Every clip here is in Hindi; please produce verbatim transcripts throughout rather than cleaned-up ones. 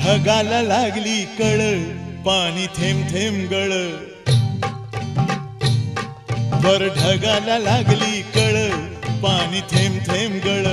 ढगाला लागली कळ पाणी थेंब थेंब गळ वर ढगाला लागली कळ पाणी थेंब थेंब गळ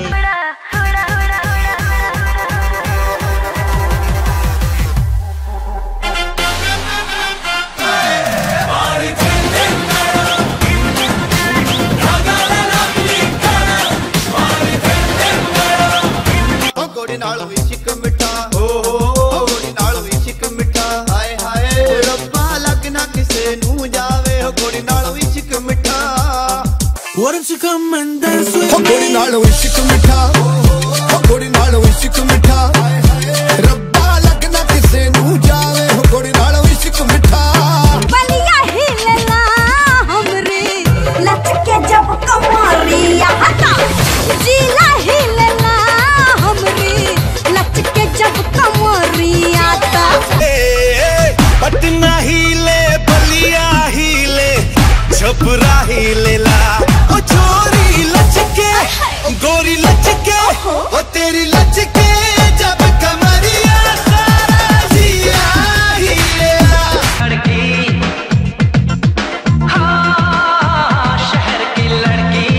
नाल इश्क मिठा हो हो गोड़ी नाल इश्क मिठा हाय हाय रब्बा लगना किसे नू जावे हो गोड़ी नाल इश्क मिठा Why don't you come and dance with me गोड़ी नाल इश्क मिठा हो गोड़ी नाल इश्क मिठा रब्बा लगना किसे नू जावे हो गोड़ी नाल इश्क मिठा बलिया हिलला हमरे लचके जब कमरिया हटा जिला हिलला जब कमरिया पटना हिले बलिया हिले छपरा हिले ला ओ छोरी लचके गोरी लचके ओ तेरी लचके जब कमरिया सारा जिया हिले लड़की हाँ शहर की लड़की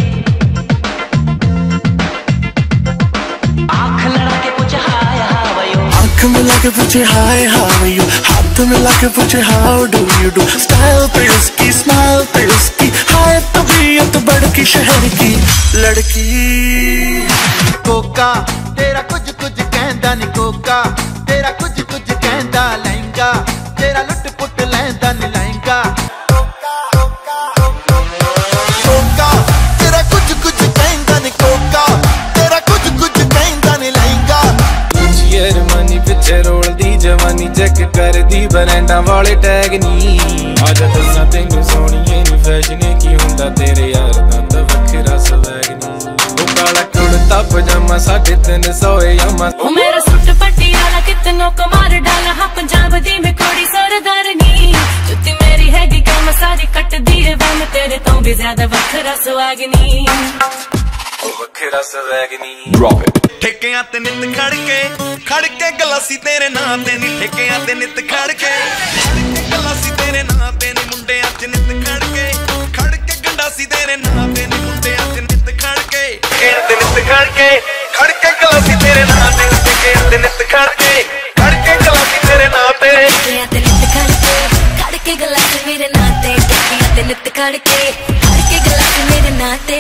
आँख लड़ा के कुछ आँख मिला के पूछे हाय हाउ आर यू हाथ मिला के पूछे how do you do style पे उसकी स्माइल पे उसकी हाय तबीयत बड़की शहर की लड़की कोका तेरा कुछ कुछ कहंदा नी कोका तेरा कुछ कुछ कहंदा लहंगा तेरा लुट पुट लहंदा नी लहंगा कोका तेरा कुछ कुछ कहंदा नी कोका तेरा कुछ कुछ कहंदा नी लहंगा मनी पिछे रोल दी जवानी चेक कर दी बरैंडा वाले टैग नी आज दसा तेनू सोनिए नी फैशन की हुंदा तेरे यार दा वखरा स्वैग नी ओ काला कुर्ता पजामा साढ़े तीन सौ यामा ओ मेरा सूट पटियाला कितनों को मार डाला हाँ पंजाब दी में कोड़ी सरदार नी जुत्ती मेरी हैगी कम सारी कट दी है मैं तेरे तो भी ज्यादा वखरा स्वैग नी वखरा स्वैग नी ड्रॉप इट ठेकियां ते नित खड़के खड़के गलासी तेरे नां ते नी ठेकियां ते नित खड़के खड़के गलासी तेरे नां ते नी मुंडियां च नित खड़के खड़के गंडासी तेरे नां ते नी मुंडियां च नित खड़के ठेकियां ते नित खड़के खड़के गलासी तेरे नां ते नी ठेकियां ते नित खड़के खड़के गलासी तेरे नां ते ठेकियां ते नित खड़के खड़के गलासी मेरे नां ते ठेकियां ते नित खड़के खड़के गलासी मेरे नां ते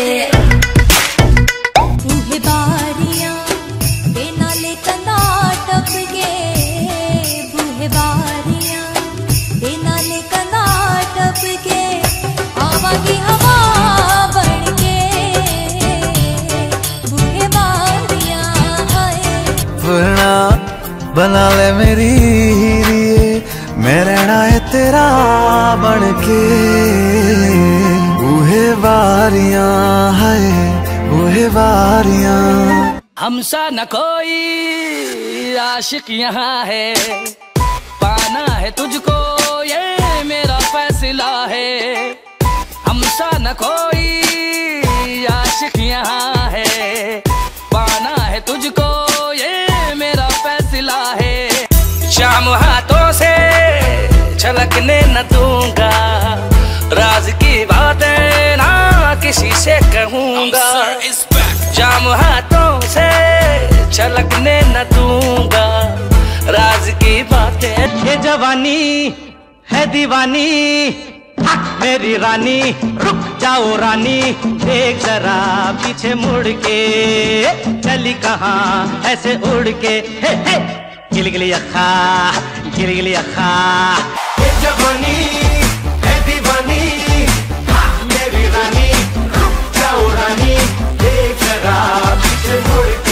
बारियां दे नाले कंधा टप के बूहे बारियां दे नाले कंधा टप के आवागी हवा बन के बूहे बारियां वरना बना ले मेरी हीरिए मैं रहना है तेरा बन के बूहे बारियां है बूहे बारियां हमसा न कोई आशिक यहाँ है पाना है तुझको ये मेरा फैसला है हमसा न कोई आशिक यहाँ है पाना है तुझको ये मेरा फैसला है शाम हाथों से छलकने न दूंगा राज की बातें ना किसी से कहूँगा जाम हाथों से छलकने न दूंगा राज की बातें ये जवानी है दीवानी मेरी रानी रुक जाओ रानी देख जरा पीछे मुड़ के चली कहाँ ऐसे उड़ के हे हे गिलगिली अखा गिलगिली अखा ये जवानी है दीवानी मेरी रानी रुक जाओ रानी देख जरा पीछे मुड़